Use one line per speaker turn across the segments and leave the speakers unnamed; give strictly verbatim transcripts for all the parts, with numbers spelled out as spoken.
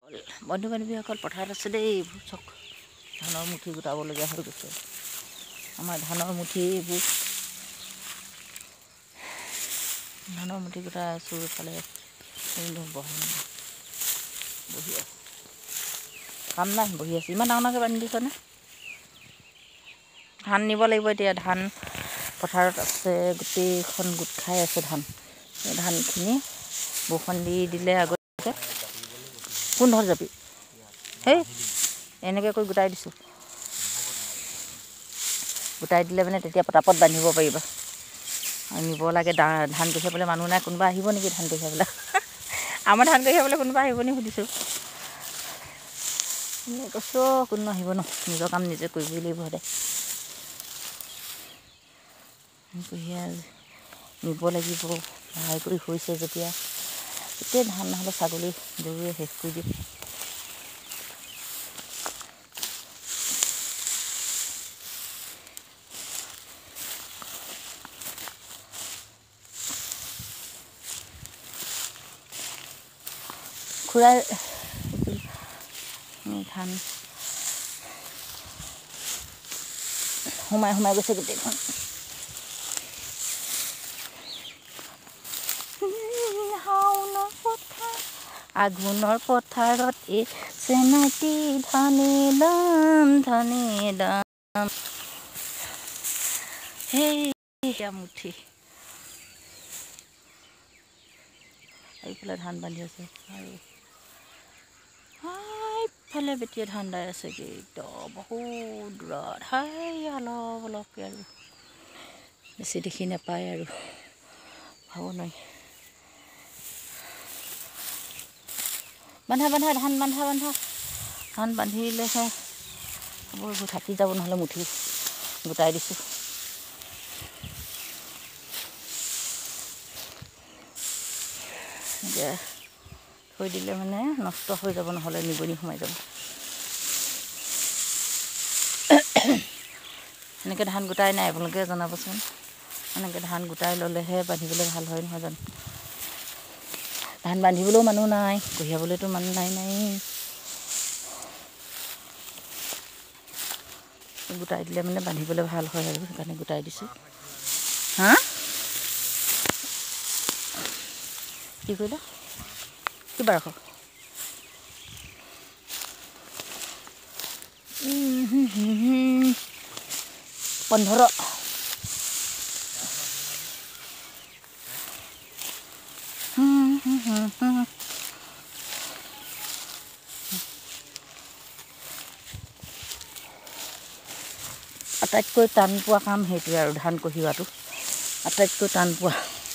বন্ধু বান্ধৱীসকল পথাৰত আছে দেই চক ধানৰ মুঠি গোটাবলগীয়া হৈ গৈছে আমাৰ ধানৰ মুঠি এইবোৰ ধানৰ মুঠি গোটাই আছোঁ এইফালে বহি বহি আছে কাম নাই বহি আছে ইমান ডাঙৰ ডাঙৰকৈ বান্ধি দিছনে ধান নিব লাগিব এতিয়া ধান পথাৰত আছে গোটেইখন গোট খাই আছে ধান এই ধানখিনি বৰষুণ দি দিলে আগতে কোন ধৰ যাবি হেই এনেকৈ কৰি গোটাই দিছোঁ গোটাই দিলে মানে তেতিয়া পটাপট বান্ধিব পাৰিবা আৰু নিব লাগে ধান কঢ়িয়াবলৈ মানুহ নাই কোনোবা আহিব নেকি ধান কঢ়িয়াবলৈ আমাৰ ধান কঢ়িয়াবলৈ কোনোবা আহিব নি সুধিছোঁ কৈছোঁ কোনো আহিব ন নিজৰ কাম নিজে কৰিবই লাগিব সদায় কঢ়িয়াই নিব লাগিব সহায় কৰি হৈছে যেতিয়া গোটেই ধান নহ'লে ছাগলী গৰুৱে শেষ কৰি দিয়ে খুৰাই ধান সোমাই সোমাই গৈছে গোটেইখন আঘোণৰ পথাৰত এই চেনাইটি ধানে দাম ধানে দাম সেই মুঠি এইফালে ধান বান্ধি আছে আৰু ইফালে বেটিয়ে ধান দাই আছেগৈ একদম বহুত দূৰত হাই অলপ অলপকৈ আৰু বেছি দেখি নাপায় আৰু ভাব নোৱাৰি বান্ধা বান্ধা ধান বান্ধা বান্ধা ধান বান্ধিলেহে এইবোৰ থাকি যাব নহ'লে মুঠি গোটাই দিছোঁ এতিয়া থৈ দিলে মানে নষ্ট হৈ যাব নহ'লে নিগনি সোমাই যাব এনেকৈ ধান গোটাই নাই আপোনালোকে জনাবচোন এনেকৈ ধান গোটাই ল'লেহে বান্ধিবলৈ ভাল হয় নহয় জানো ধান বান্ধিবলৈও মানুহ নাই কঢ়িয়াবলৈতো মানুহ নাই নাই গোটাই দিলে মানে বান্ধিবলৈ ভাল হয় আৰু সেইকাৰণে গোটাই দিছোঁ হা কি কৰিলা কিবা ৰাখক পোন্ধৰ আটাইতকৈ টান পোৱা কাম সেইটোৱে আৰু ধান কঢ়িওৱাটো আটাইতকৈ টান পোৱা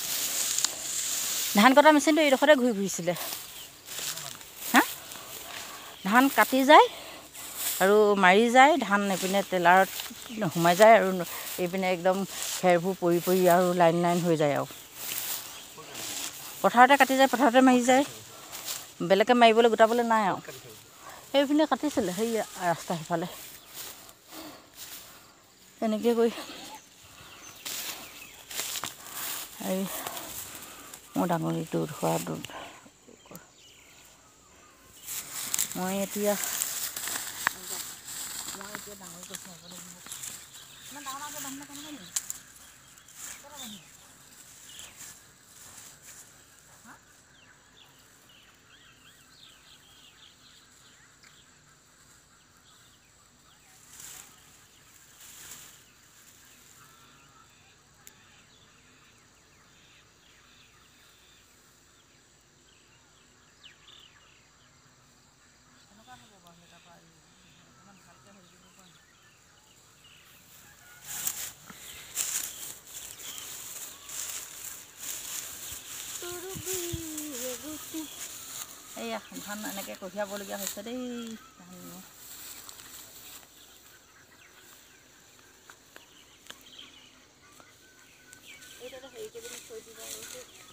ধান কটা মেচিনটো এইডোখৰতে ঘূৰি ফুৰিছিলে হা ধান কাটি যায় আৰু মাৰি যায় ধান এইপিনে টেলাৰত সোমাই যায় আৰু এইপিনে একদম খেৰবোৰ পৰি পৰি আৰু লাইন লাইন হৈ যায় আৰু পথাৰতে কাটি যায় পথাৰতে মাৰি যায় বেলেগকৈ মাৰিবলৈ গোটাবলৈ নাই আৰু সেইপিনে কাটিছিলে সেই ৰাস্তা সিফালে তেনেকৈ গৈ এই মোৰ ডাঙৰীটো ধোৱাটো মই এতিয়া মই এতিয়া ডাঙৰ কৈছোঁ ইমান ডাঙৰ ডাঙৰকৈ বান্ধিলে কেনেকৈ নিম এইয়া ধান এনেকৈ কঢ়িয়াবলগীয়া হৈছে দেই ধান হেৰি কৰি থৈ দিব